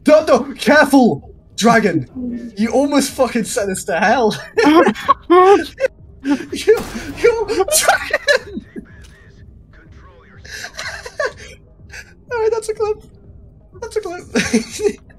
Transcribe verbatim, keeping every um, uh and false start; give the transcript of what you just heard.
No, no, careful, dragon! You almost fucking sent us to hell. you, you, dragon! Alright, that's a clip. That's a clip.